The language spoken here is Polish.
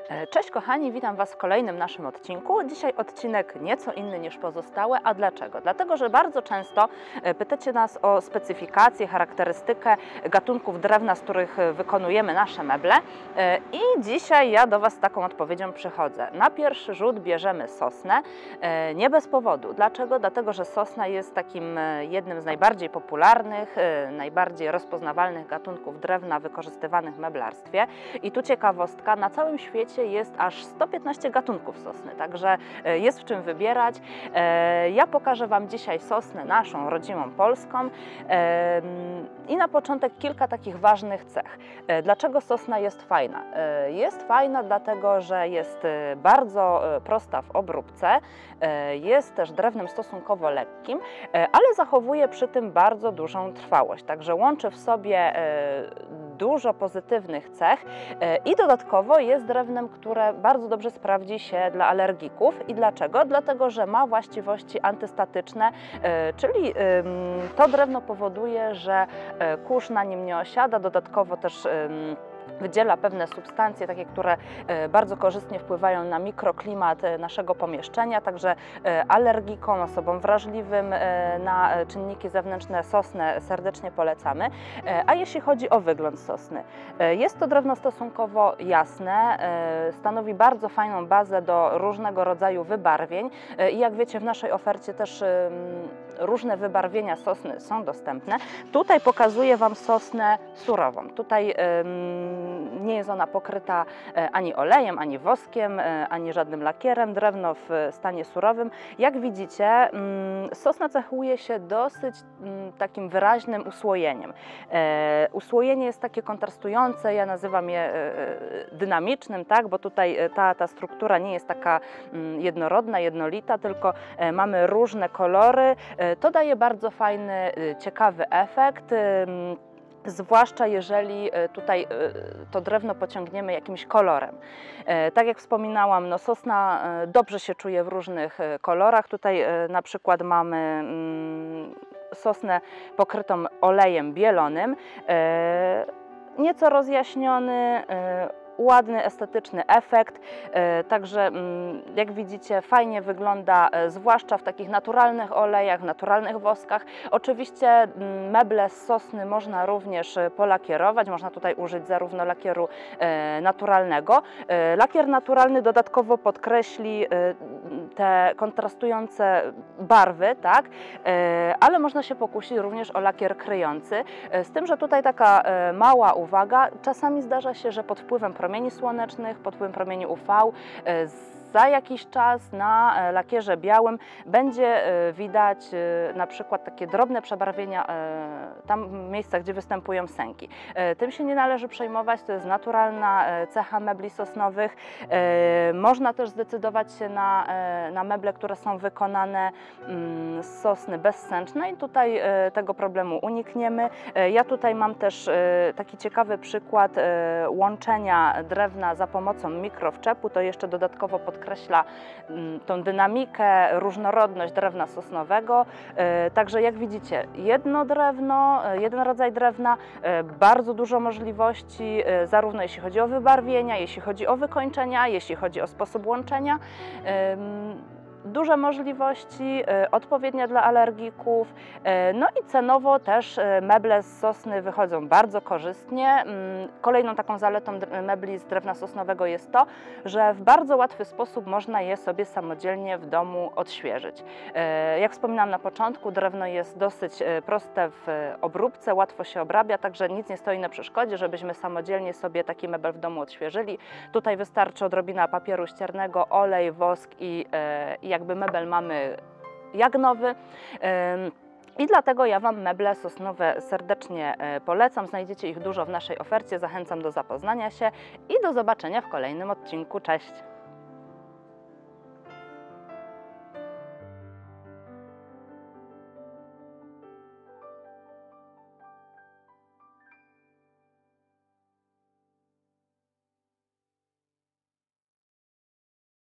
Cześć kochani, witam Was w kolejnym naszym odcinku. Dzisiaj odcinek nieco inny niż pozostałe, a dlaczego? Dlatego, że bardzo często pytacie nas o specyfikację, charakterystykę gatunków drewna, z których wykonujemy nasze meble i dzisiaj ja do Was z taką odpowiedzią przychodzę. Na pierwszy rzut bierzemy sosnę, nie bez powodu. Dlaczego? Dlatego, że sosna jest takim jednym z najbardziej popularnych, najbardziej rozpoznawalnych gatunków drewna wykorzystywanych w meblarstwie. I tu ciekawostka, na całym świecie jest aż 115 gatunków sosny, także jest w czym wybierać. Ja pokażę Wam dzisiaj sosnę naszą, rodzimą polską i na początek kilka takich ważnych cech. Dlaczego sosna jest fajna? Jest fajna dlatego, że jest bardzo prosta w obróbce, jest też drewnem stosunkowo lekkim, ale zachowuje przy tym bardzo dużą trwałość, także łączy w sobie dużo pozytywnych cech i dodatkowo jest drewnem, które bardzo dobrze sprawdzi się dla alergików. I dlaczego? Dlatego, że ma właściwości antystatyczne, czyli to drewno powoduje, że kurz na nim nie osiada, dodatkowo też wydziela pewne substancje, takie, które bardzo korzystnie wpływają na mikroklimat naszego pomieszczenia, także alergikom, osobom wrażliwym na czynniki zewnętrzne sosnę serdecznie polecamy. A jeśli chodzi o wygląd sosny, jest to drewno stosunkowo jasne, stanowi bardzo fajną bazę do różnego rodzaju wybarwień i jak wiecie, w naszej ofercie też różne wybarwienia sosny są dostępne. Tutaj pokazuję Wam sosnę surową. Tutaj nie jest ona pokryta ani olejem, ani woskiem, ani żadnym lakierem. Drewno w stanie surowym. Jak widzicie, sosna cechuje się dosyć takim wyraźnym usłojeniem. Usłojenie jest takie kontrastujące, ja nazywam je dynamicznym, tak? Bo tutaj ta struktura nie jest taka jednorodna, jednolita, tylko mamy różne kolory. To daje bardzo fajny, ciekawy efekt. Zwłaszcza jeżeli tutaj to drewno pociągniemy jakimś kolorem. Tak jak wspominałam, no sosna dobrze się czuje w różnych kolorach. Tutaj na przykład mamy sosnę pokrytą olejem bielonym, nieco rozjaśniony, ładny, estetyczny efekt, także jak widzicie fajnie wygląda, zwłaszcza w takich naturalnych olejach, naturalnych woskach. Oczywiście meble z sosny można również polakierować, można tutaj użyć zarówno lakieru naturalnego. Lakier naturalny dodatkowo podkreśli te kontrastujące barwy, tak? Ale można się pokusić również o lakier kryjący, z tym, że tutaj taka mała uwaga, czasami zdarza się, że pod wpływem promieni słonecznych, pod wpływem promieni UV, za jakiś czas na lakierze białym będzie widać na przykład takie drobne przebarwienia tam w miejscach, gdzie występują sęki. Tym się nie należy przejmować, to jest naturalna cecha mebli sosnowych. Można też zdecydować się na meble, które są wykonane z sosny bezsęcznej. Tutaj tego problemu unikniemy. Ja tutaj mam też taki ciekawy przykład łączenia drewna za pomocą mikrowczepu. To jeszcze dodatkowo podkreśla tą dynamikę, różnorodność drewna sosnowego. Także jak widzicie, jedno drewno, jeden rodzaj drewna, bardzo dużo możliwości, zarówno jeśli chodzi o wybarwienia, jeśli chodzi o wykończenia, jeśli chodzi o sposób łączenia. Duże możliwości, odpowiednie dla alergików, no i cenowo też meble z sosny wychodzą bardzo korzystnie. Kolejną taką zaletą mebli z drewna sosnowego jest to, że w bardzo łatwy sposób można je sobie samodzielnie w domu odświeżyć. Jak wspominałam na początku, drewno jest dosyć proste w obróbce, łatwo się obrabia, także nic nie stoi na przeszkodzie, żebyśmy samodzielnie sobie taki mebel w domu odświeżyli. Tutaj wystarczy odrobina papieru ściernego, olej, wosk i jakby mebel mamy jak nowy. I dlatego ja Wam meble sosnowe serdecznie polecam. Znajdziecie ich dużo w naszej ofercie. Zachęcam do zapoznania się i do zobaczenia w kolejnym odcinku. Cześć!